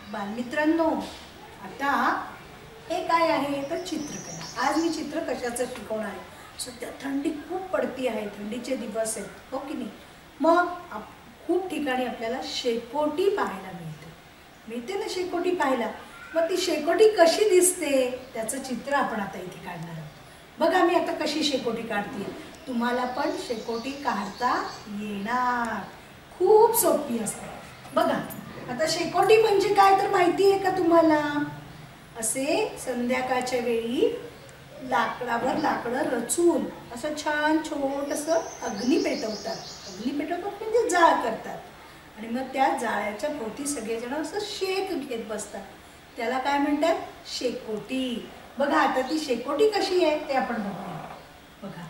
बालमित्रांनो, आता हे काय आहे तर चित्रकला. आज मी चित्र कशाचं शिकवणार आहे. सध्या थंडी खूप पडती आहे, थंडीचे दिवस आहेत, हो की नाही. मग खूप ठिकाणी आपल्याला शेकोटी पाहायला मिळते ना, शेकोटी पाहायला. मग ती शेकोटी कशी दिसते त्याचं चित्र आपण आता इथे काढणार आहोत. बघा मी आता कशी शेकोटी काढते. तुम्हाला पण शेकोटी काढता येणार, खूप सोपी असते. बघा आता शेकोटी म्हणजे काय तर माहिती आहे का तुम्हाला. असे संध्याकाळच्या वेळी लाकडावर लाकडं रचून असं छान छोटंसं अग्नी पेटवतात. अग्नी पेटवतात म्हणजे जाळ करतात आणि मग त्या जाळ्याच्या भोवती सगळेजण असं शेक घेत बसतात. त्याला काय म्हणतात, शेकोटी. बघा आता ती शेकोटी कशी आहे ते आपण बघूया. बघा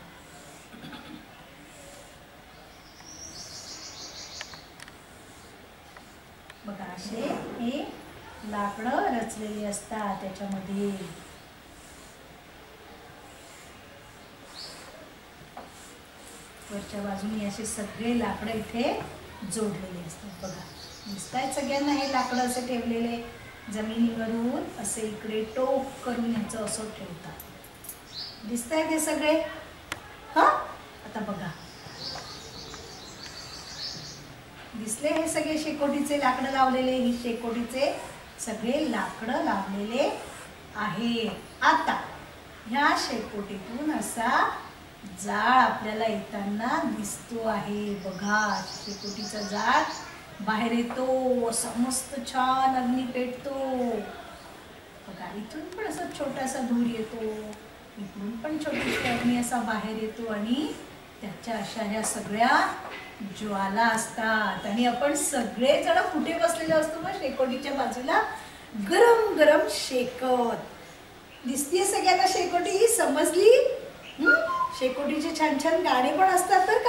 बघा असे हे लाकडं रचलेली असतात. त्याच्यामध्ये वरच्या बाजूने असे सगळे लाकडं इथे जोडलेले असतात. बघा दिसतायत सगळ्यांना हे लाकडं असे ठेवलेले जमिनीवरून असे इकडे टोक करून याचं असं ठेवतात. दिसतायत हे सगळे. हा आता बघा दिसले हे सगळे शेकोटीचे लाकडं लावलेले. ही शेकोटीचे सगळे लाकडं लावलेले आहे. आता ह्या शेकोटीतून असा जाळ आपल्याला येताना दिसतो आहे. बघा शेकोटीचा जाळ बाहेर येतो, असा मस्त छान अग्नी पेटतो. बघा इथून पण असा छोटासा धूर येतो, इकडून पण छोटीशी अग्नी असा बाहेर येतो आणि त्याच्या अशा ह्या सगळ्या ज्वाला असतात. आणि आपण सगळेजण कुठे बसलेलो असतो मग शेकोटीच्या बाजूला गरम गरम शेकत. दिसतीये सगळ्यांना शेकोटी, समजली. शेकोटीचे छान छान गाणे पण असतात तर